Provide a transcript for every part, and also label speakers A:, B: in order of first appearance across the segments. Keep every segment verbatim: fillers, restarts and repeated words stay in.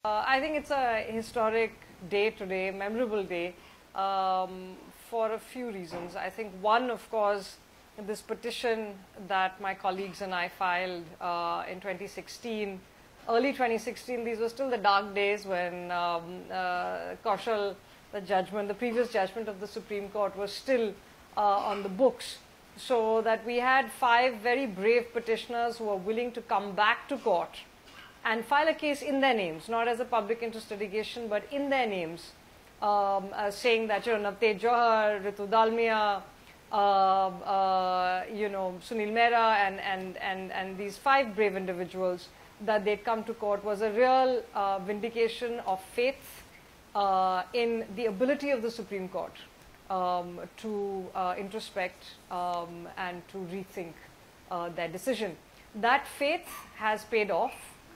A: Uh, I think it's a historic day today, memorable day, um, for a few reasons. I think one, of course, this petition that my colleagues and I filed uh, in twenty sixteen, early twenty sixteen, these were still the dark days when um, uh, Kaushal, the judgment, the previous judgment of the Supreme Court was still uh, on the books. So that we had five very brave petitioners who were willing to come back to court and file a case in their names, not as a public interest litigation, but in their names, um, uh, saying that, you know, Navteej Johar, Ritu Dalmia, uh, uh, you know, Sunil Mehra, and, and, and, and these five brave individuals, that they'd come to court was a real uh, vindication of faith uh, in the ability of the Supreme Court um, to uh, introspect um, and to rethink uh, their decision. That faith has paid off.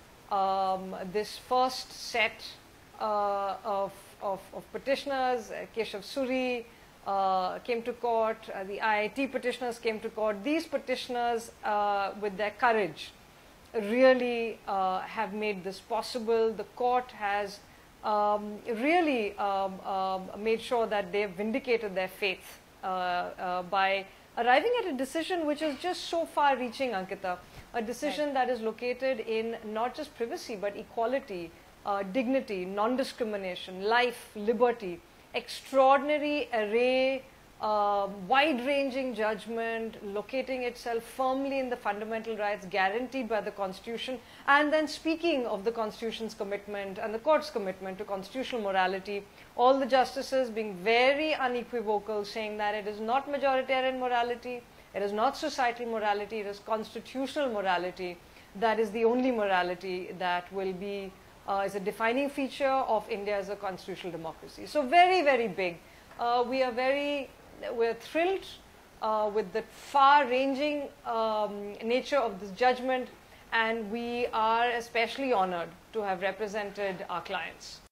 A: Um, this first set uh, of, of, of petitioners, uh, Keshav Suri uh, came to court, uh, the I I T petitioners came to court. These petitioners, uh, with their courage, really uh, have made this possible. The court has um, really um, um, made sure that they have vindicated their faith uh, uh, by arriving at a decision which is just so far-reaching, Ankita. A decision right. that is located in not just privacy, but equality, uh, dignity, non-discrimination, life, liberty, extraordinary array, uh, wide-ranging judgment, locating itself firmly in the fundamental rights guaranteed by the Constitution, and then speaking of the Constitution's commitment and the Court's commitment to constitutional morality, all the justices being very unequivocal, saying that it is not majoritarian morality, it is not societal morality, it is constitutional morality that is the only morality that will be, uh, is a defining feature of India as a constitutional democracy. So very, very big. Uh, we are very, we're thrilled uh, with the far-ranging um, nature of this judgment, and we are especially honored to have represented our clients.